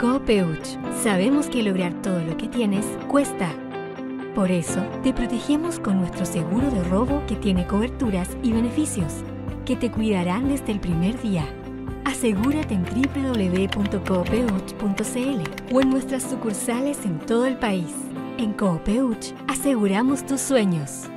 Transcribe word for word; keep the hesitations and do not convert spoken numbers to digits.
Coopeuch, sabemos que lograr todo lo que tienes cuesta. Por eso, te protegemos con nuestro seguro de robo que tiene coberturas y beneficios que te cuidarán desde el primer día. Asegúrate en doble u doble u doble u punto coopeuch punto c l o en nuestras sucursales en todo el país. En Coopeuch, aseguramos tus sueños.